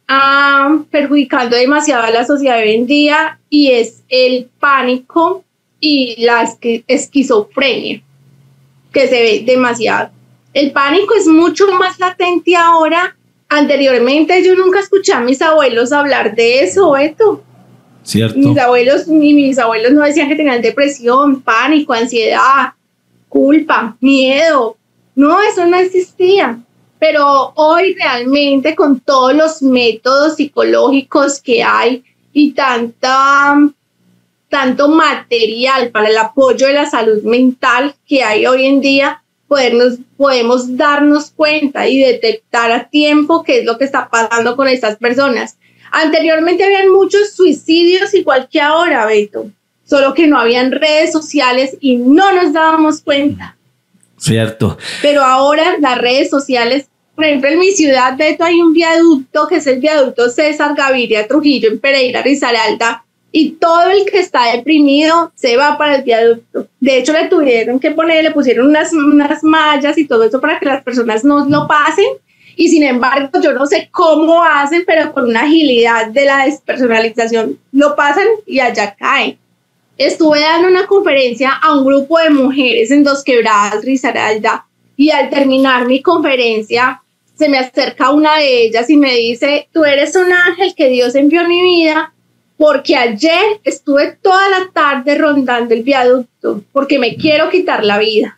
uh, perjudicando demasiado a la sociedad hoy en día, y es el pánico y la esqui- esquizofrenia, que se ve demasiado. El pánico es mucho más latente ahora. Anteriormente yo nunca escuché a mis abuelos hablar de eso, Beto. Cierto. Mis abuelos, ni mis abuelos no decían que tenían depresión, pánico, ansiedad, culpa, miedo. No, eso no existía. Pero hoy realmente con todos los métodos psicológicos que hay y tanta, tanto material para el apoyo de la salud mental que hay hoy en día, podernos, podemos darnos cuenta y detectar a tiempo qué es lo que está pasando con estas personas. Anteriormente habían muchos suicidios igual que ahora, Beto, solo que no habían redes sociales y no nos dábamos cuenta. Cierto. Pero ahora las redes sociales, por ejemplo, en mi ciudad, Beto, hay un viaducto que es el viaducto César Gaviria Trujillo en Pereira, Risaralda, y todo el que está deprimido se va para el viaducto. De hecho, le tuvieron que poner, le pusieron unas, unas mallas y todo eso para que las personas no lo pasen. Y sin embargo, yo no sé cómo hacen, pero con una agilidad de la despersonalización lo pasan y allá caen. Estuve dando una conferencia a un grupo de mujeres en Dos Quebradas, Risaralda, y al terminar mi conferencia, se me acerca una de ellas y me dice: tú eres un ángel que Dios envió a mi vida, porque ayer estuve toda la tarde rondando el viaducto, porque me quiero quitar la vida.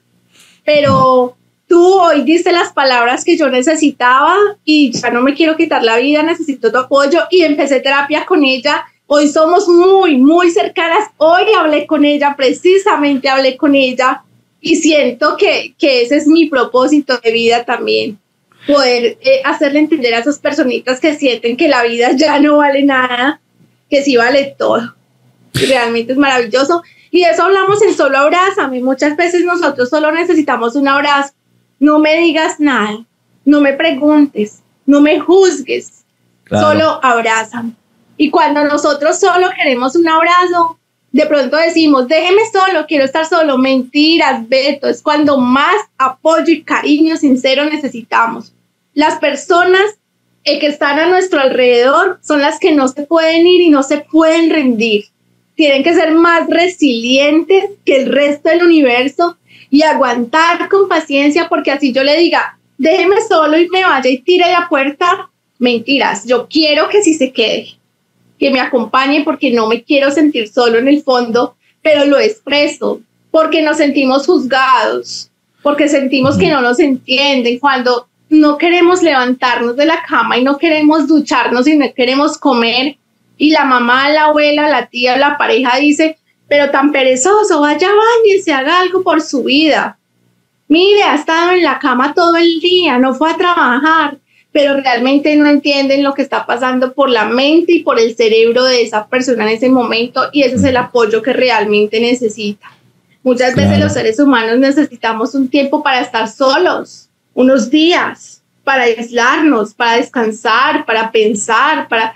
Pero tú hoy diste las palabras que yo necesitaba y ya no me quiero quitar la vida, necesito tu apoyo, y empecé terapia con ella. Hoy somos muy, muy cercanas. Hoy hablé con ella, precisamente hablé con ella, y siento que, que ese es mi propósito de vida también. Poder eh, hacerle entender a esas personitas que sienten que la vida ya no vale nada, que sí vale todo. Y realmente es maravilloso. Y de eso hablamos en Solo Abrázame. Muchas veces nosotros solo necesitamos un abrazo. No me digas nada, no me preguntes, no me juzgues, claro. Solo abrázame. Y cuando nosotros solo queremos un abrazo, de pronto decimos: déjeme solo, quiero estar solo. Mentiras, Beto, es cuando más apoyo y cariño sincero necesitamos. Las personas eh, que están a nuestro alrededor son las que no se pueden ir y no se pueden rendir. Tienen que ser más resilientes que el resto del universo y aguantar con paciencia, porque así yo le diga: déjeme solo y me vaya y tire la puerta. Mentiras, yo quiero que sí se quede, que me acompañe, porque no me quiero sentir solo en el fondo, pero lo expreso, porque nos sentimos juzgados, porque sentimos que no nos entienden, cuando no queremos levantarnos de la cama y no queremos ducharnos y no queremos comer, y la mamá, la abuela, la tía, la pareja dice: pero tan perezoso, vaya, bañese, haga algo por su vida. Mire, ha estado en la cama todo el día, no fue a trabajar, pero realmente no entienden lo que está pasando por la mente y por el cerebro de esa persona en ese momento, y ese es el apoyo que realmente necesita. Muchas claro. veces los seres humanos necesitamos un tiempo para estar solos, unos días, para aislarnos, para descansar, para pensar, para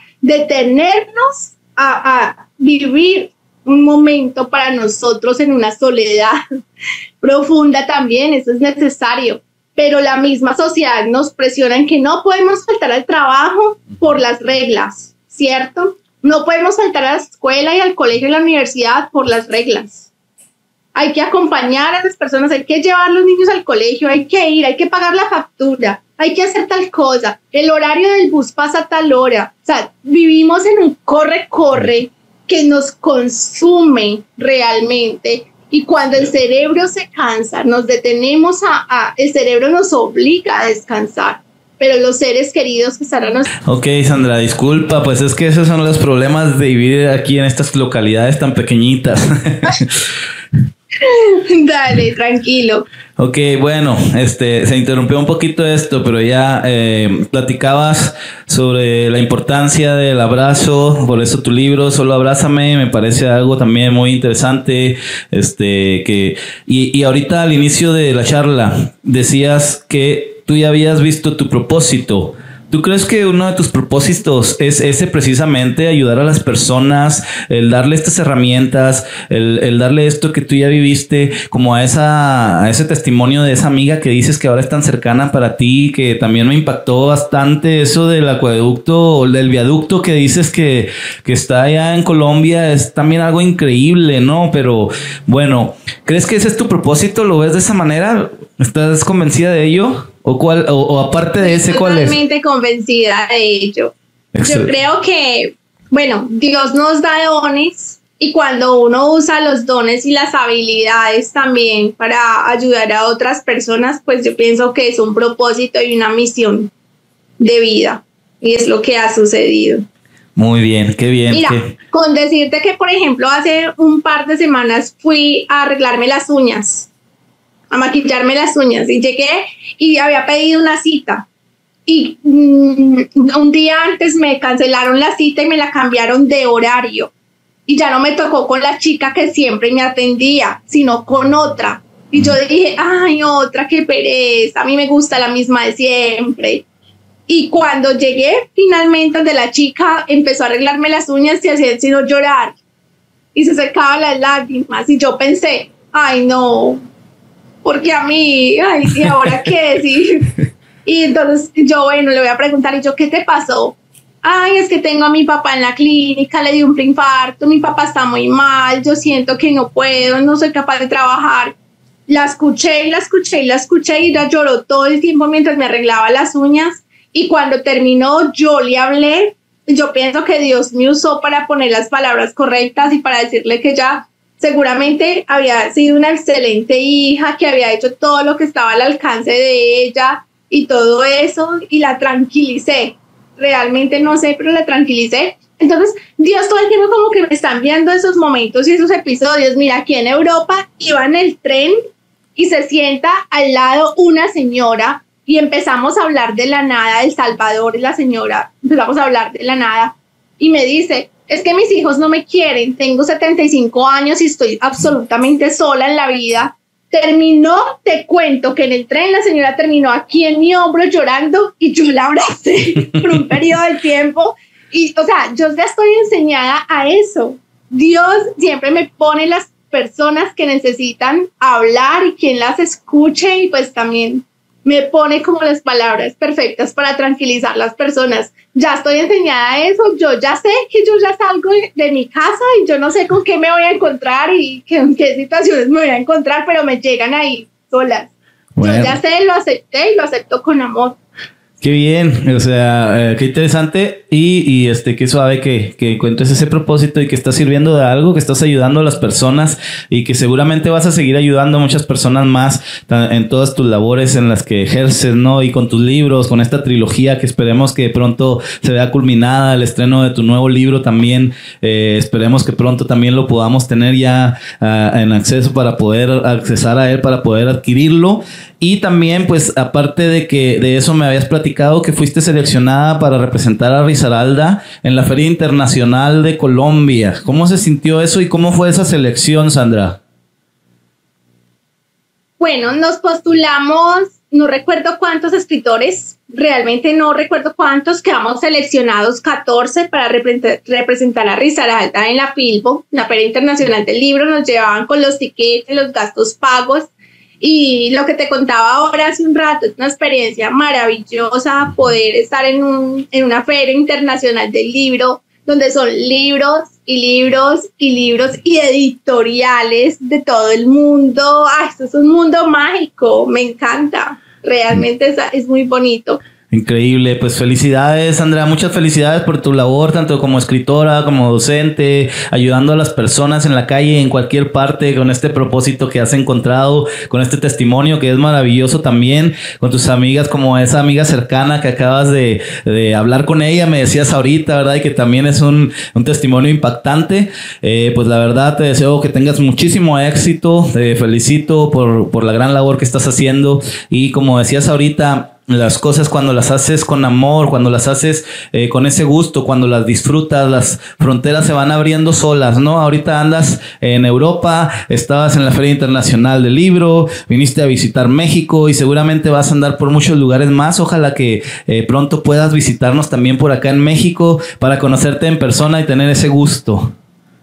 detenernos a, a vivir un momento para nosotros en una soledad profunda también. Eso es necesario. Pero la misma sociedad nos presiona en que no podemos faltar al trabajo por las reglas, ¿cierto? No podemos faltar a la escuela y al colegio y a la universidad por las reglas. Hay que acompañar a las personas, hay que llevar a los niños al colegio, hay que ir, hay que pagar la factura, hay que hacer tal cosa, el horario del bus pasa a tal hora. O sea, vivimos en un corre-corre que nos consume realmente. Y cuando el cerebro se cansa, nos detenemos a, a, el cerebro nos obliga a descansar. pero los seres queridos que están a nosotros. Ok, Sandra, disculpa, pues es que esos son los problemas de vivir aquí en estas localidades tan pequeñitas. Dale, tranquilo. Ok, bueno, este se interrumpió un poquito esto, pero ya eh, platicabas sobre la importancia del abrazo, por eso tu libro Solo Abrázame me parece algo también muy interesante, este que y, y ahorita al inicio de la charla decías que tú ya habías visto tu propósito. ¿Tú crees que uno de tus propósitos es ese precisamente, ayudar a las personas, el darle estas herramientas, el, el darle esto que tú ya viviste, como a esa a ese testimonio de esa amiga que dices que ahora es tan cercana para ti, que también me impactó bastante eso del acueducto o del viaducto que dices que, que está allá en Colombia? Es también algo increíble, ¿no? Pero bueno, ¿crees que ese es tu propósito? ¿Lo ves de esa manera? ¿Estás convencida de ello? ¿O, cuál, o, o aparte de ese, cuál es? Totalmente convencida de ello. Excelente. Yo creo que, bueno, Dios nos da dones y cuando uno usa los dones y las habilidades también para ayudar a otras personas, pues yo pienso que es un propósito y una misión de vida y es lo que ha sucedido. Muy bien, qué bien. Mira, qué... con decirte que, por ejemplo, hace un par de semanas fui a arreglarme las uñas. A maquillarme las uñas y llegué y había pedido una cita y mmm, un día antes me cancelaron la cita y me la cambiaron de horario y ya no me tocó con la chica que siempre me atendía, sino con otra. Y yo dije, ay, otra, qué pereza, a mí me gusta la misma de siempre. Y cuando llegué finalmente donde la chica empezó a arreglarme las uñas y hacía sino llorar y se secaban las lágrimas y yo pensé, ay no, porque a mí, ay, ¿y ahora qué decir? Y entonces yo, bueno, le voy a preguntar, ¿y yo qué te pasó? Ay, es que tengo a mi papá en la clínica, le dio un preinfarto, mi papá está muy mal, yo siento que no puedo, no soy capaz de trabajar. La escuché y la escuché y la escuché y ella lloró todo el tiempo mientras me arreglaba las uñas y cuando terminó yo le hablé, yo pienso que Dios me usó para poner las palabras correctas y para decirle que ya seguramente había sido una excelente hija, que había hecho todo lo que estaba al alcance de ella y todo eso, y la tranquilicé. Realmente no sé, pero la tranquilicé. Entonces, Dios todo el tiempo como que me están viendo esos momentos y esos episodios. Mira, aquí en Europa iba en el tren y se sienta al lado una señora y empezamos a hablar de la nada, El Salvador y la señora, empezamos a hablar de la nada y me dice, es que mis hijos no me quieren, tengo setenta y cinco años y estoy absolutamente sola en la vida. Terminó, te cuento que en el tren la señora terminó aquí en mi hombro llorando y yo la abracé por un periodo de tiempo. Y, o sea, yo ya estoy enseñada a eso. Dios siempre me pone las personas que necesitan hablar y quien las escuche y pues también me pone como las palabras perfectas para tranquilizar a las personas. Ya estoy enseñada a eso, yo ya sé que yo ya salgo de, de mi casa y yo no sé con qué me voy a encontrar y que, en qué situaciones me voy a encontrar, pero me llegan ahí solas. Bueno. Yo ya sé, lo acepté y lo acepto con amor. Qué bien, o sea, eh, qué interesante y, y este qué suave que, que encuentres ese propósito y que estás sirviendo de algo, que estás ayudando a las personas y que seguramente vas a seguir ayudando a muchas personas más en todas tus labores en las que ejerces, ¿no? Y con tus libros, con esta trilogía que esperemos que pronto se vea culminada, el estreno de tu nuevo libro también, eh, esperemos que pronto también lo podamos tener ya uh, en acceso para poder accesar a él, para poder adquirirlo. Y también, pues, aparte de que de eso me habías platicado que fuiste seleccionada para representar a Risaralda en la Feria Internacional de Colombia. ¿Cómo se sintió eso y cómo fue esa selección, Sandra? Bueno, nos postulamos, no recuerdo cuántos escritores, realmente no recuerdo cuántos, quedamos seleccionados catorce para representar, representar a Risaralda en la Filbo, la Feria Internacional del Libro. Nos llevaban con los tiquetes, los gastos pagos. Y lo que te contaba ahora hace un rato, es una experiencia maravillosa poder estar en, un, en una feria internacional del libro, donde son libros y libros y libros y editoriales de todo el mundo. ¡Ay, esto es un mundo mágico! Me encanta, realmente es, es muy bonito. Increíble, pues felicidades, Sandra, muchas felicidades por tu labor, tanto como escritora, como docente, ayudando a las personas en la calle, en cualquier parte, con este propósito que has encontrado, con este testimonio que es maravilloso también, con tus amigas, como esa amiga cercana que acabas de, de hablar con ella, me decías ahorita, ¿verdad? Y que también es un, un testimonio impactante. Eh, pues la verdad te deseo que tengas muchísimo éxito, te felicito por, por la gran labor que estás haciendo y como decías ahorita, las cosas cuando las haces con amor, cuando las haces eh, con ese gusto, cuando las disfrutas, las fronteras se van abriendo solas, ¿no? Ahorita andas en Europa, estabas en la Feria Internacional del Libro, viniste a visitar México y seguramente vas a andar por muchos lugares más. Ojalá que eh, pronto puedas visitarnos también por acá en México para conocerte en persona y tener ese gusto.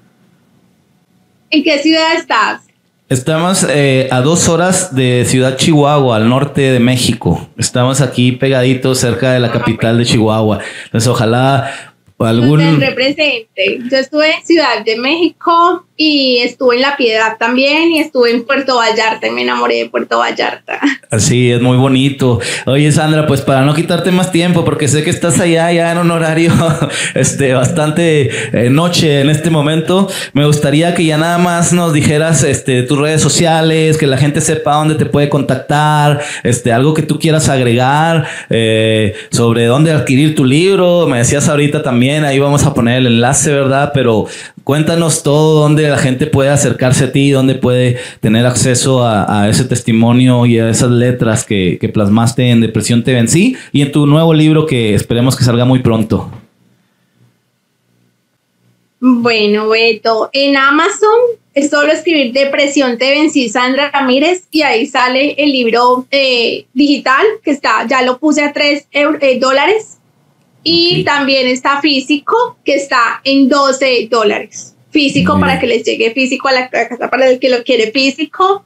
¿En qué ciudad estás? Estamos eh, a dos horas de Ciudad Chihuahua, al norte de México. Estamos aquí pegaditos cerca de la capital de Chihuahua. Entonces, ojalá algún... Pues represente. Yo estuve en Ciudad de México y estuve en La Piedad también y estuve en Puerto Vallarta y me enamoré de Puerto Vallarta. Así es, muy bonito. Oye, Sandra, pues para no quitarte más tiempo, porque sé que estás allá ya en un horario este, bastante eh, noche en este momento, me gustaría que ya nada más nos dijeras este, tus redes sociales, que la gente sepa dónde te puede contactar, este, algo que tú quieras agregar eh, sobre dónde adquirir tu libro. Me decías ahorita también, ahí vamos a poner el enlace, ¿verdad? Pero cuéntanos todo, dónde la gente puede acercarse a ti, dónde puede tener acceso a, a ese testimonio y a esas letras que, que plasmaste en Depresión Te Vencí y en tu nuevo libro que esperemos que salga muy pronto. Bueno, Beto, en Amazon es solo escribir Depresión Te Vencí, Sandra Ramírez, y ahí sale el libro eh, digital que está, ya lo puse a tres eh, dólares. Y okay. También está físico, que está en doce dólares. Físico mm. para que les llegue físico a la casa, para el que lo quiere físico.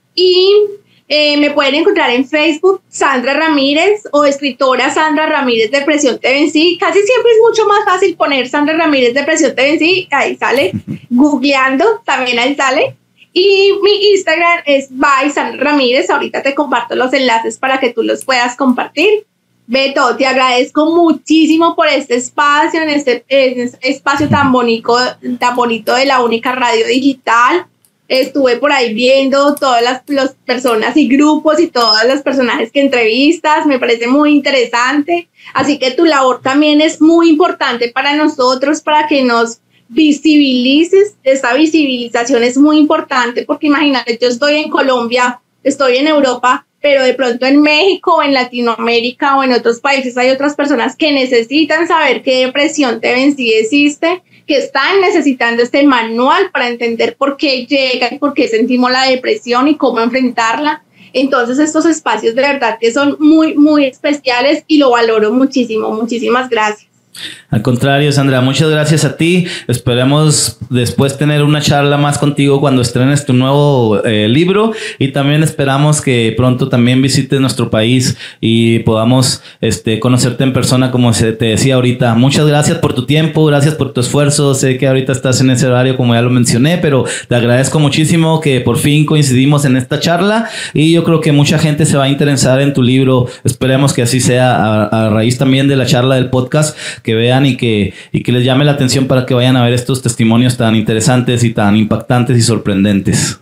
Y eh, me pueden encontrar en Facebook, Sandra Ramírez, o escritora Sandra Ramírez, Depresión Te Vencí. Casi siempre es mucho más fácil poner Sandra Ramírez, Depresión Te Vencí. Ahí sale. Googleando, también ahí sale. Y mi Instagram es by Sandra Ramírez. Ahorita te comparto los enlaces para que tú los puedas compartir. Beto, te agradezco muchísimo por este espacio, en este, en este espacio tan bonito, tan bonito de la única radio digital. Estuve por ahí viendo todas las, las personas y grupos y todos los personajes que entrevistas. Me parece muy interesante. Así que tu labor también es muy importante para nosotros, para que nos visibilices. Esta visibilización es muy importante porque imagínate, yo estoy en Colombia, estoy en Europa, pero de pronto en México o en Latinoamérica o en otros países hay otras personas que necesitan saber que Depresión Te Vencí existe, que están necesitando este manual para entender por qué llega y por qué sentimos la depresión y cómo enfrentarla. Entonces estos espacios de verdad que son muy, muy especiales y lo valoro muchísimo. Muchísimas gracias. Al contrario, Sandra, muchas gracias a ti. Esperemos después tener una charla más contigo cuando estrenes tu nuevo eh, libro y también esperamos que pronto también visites nuestro país y podamos este, conocerte en persona como se te decía ahorita. Muchas gracias por tu tiempo, gracias por tu esfuerzo. Sé que ahorita estás en ese horario como ya lo mencioné, pero te agradezco muchísimo que por fin coincidimos en esta charla y yo creo que mucha gente se va a interesar en tu libro. Esperemos que así sea a, a raíz también de la charla del podcast, que vean y que, y que les llame la atención para que vayan a ver estos testimonios tan interesantes y tan impactantes y sorprendentes.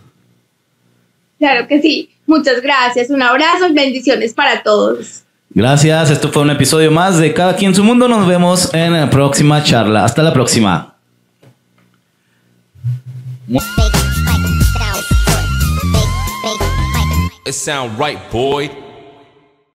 Claro que sí. Muchas gracias. Un abrazo y bendiciones para todos. Gracias. Esto fue un episodio más de Cada Quien Su Mundo. Nos vemos en la próxima charla. Hasta la próxima. It sound right, boy.